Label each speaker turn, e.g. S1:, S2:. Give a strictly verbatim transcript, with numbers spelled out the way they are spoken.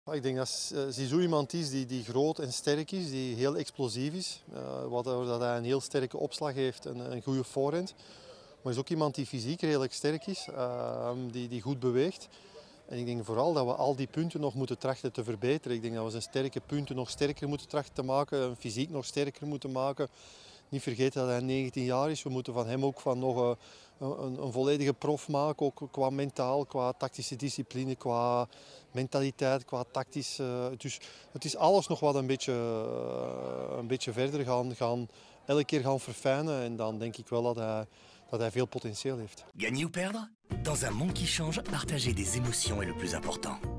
S1: Ik denk dat Zizou iemand is die, die groot en sterk is, die heel explosief is. Uh, waardoor dat hij een heel sterke opslag heeft en een goede voorhand. Maar is ook iemand die fysiek redelijk sterk is, uh, die, die goed beweegt. En ik denk vooral dat we al die punten nog moeten trachten te verbeteren. Ik denk dat we zijn sterke punten nog sterker moeten trachten te maken, fysiek nog sterker moeten maken. Niet vergeten dat hij negentien jaar is. We moeten van hem ook van nog een, een, een volledige prof maken, ook qua mentaal, qua tactische discipline, qua mentaliteit, qua tactisch. Uh, dus het is alles nog wat een beetje, uh, een beetje verder gaan, gaan, elke keer gaan verfijnen. En dan denk ik wel dat hij, dat hij veel potentieel heeft.
S2: Gagner ou perdre? Dans un monde qui change, partager des émotions est le plus important.